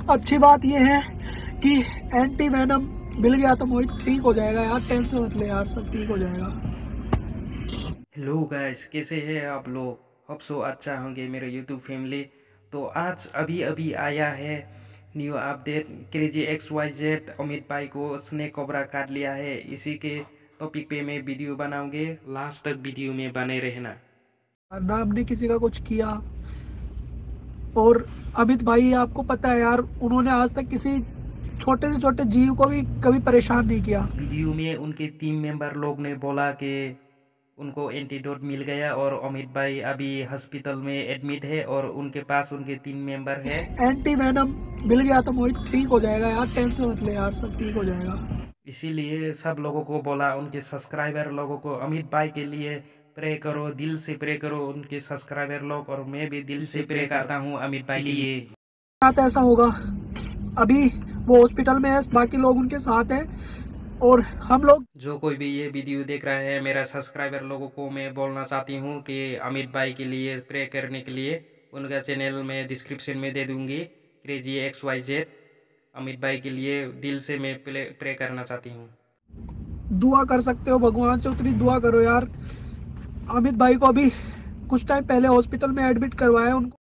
अच्छी बात यह है कि एंटी वेनम मिल गया तो मोहित ठीक हो जाएगा यार, टेंशन मत ले यार, सब ठीक हो जाएगा। हेलो गाइस, कैसे हैं आप लोग? होप सो अच्छा होंगे मेरे यूट्यूब फैमिली। तो आज अभी अभी आया है new update. Crazy X Y Z Amit भाई को स्नेक कोबरा काट लिया है। इसी के टॉपिक पे मैं वीडियो बनाऊंगे, लास्ट तक वीडियो में बने रहना। ना हमने किसी का कुछ किया, और अमित भाई आपको पता है यार, उन्होंने आज तक किसी छोटे से छोटे जीव को भी कभी परेशान नहीं किया। वीडियो में उनके टीम मेंबर लोग ने बोला कि उनको एंटीडोट मिल गया और अमित भाई अभी हॉस्पिटल में एडमिट है और उनके पास उनके 3 मेंबर है। एंटी वेनम मिल गया तो मोहित ठीक हो जाएगा यार, टेंशन मत ले यार, सब ठीक हो जाएगा। इसीलिए सब लोगों को बोला, उनके सब्सक्राइबर लोगों को, अमित भाई के लिए प्रे करो, दिल से प्रे करो उनके सब्सक्राइबर लोग, और मैं भी दिल से प्रे करता हूँ अमित भाई के लिए। साथ ऐसा होगा, अभी वो हॉस्पिटल में है, बाकी लोग उनके साथ हैं, और हम लोग जो कोई भी ये वीडियो देख रहा है, मेरा सब्सक्राइबर लोगों को मैं बोलना चाहती हूँ कि अमित भाई के लिए प्रे करने के लिए उनका चैनल मैं डिस्क्रिप्शन में दे दूँगी, crazy X Y Z. Amit भाई के लिए दिल से मैं प्रे करना चाहती हूँ। दुआ कर सकते हो, भगवान से उतनी दुआ करो यार। अमित भाई को अभी कुछ टाइम पहले हॉस्पिटल में एडमिट करवाया, उनको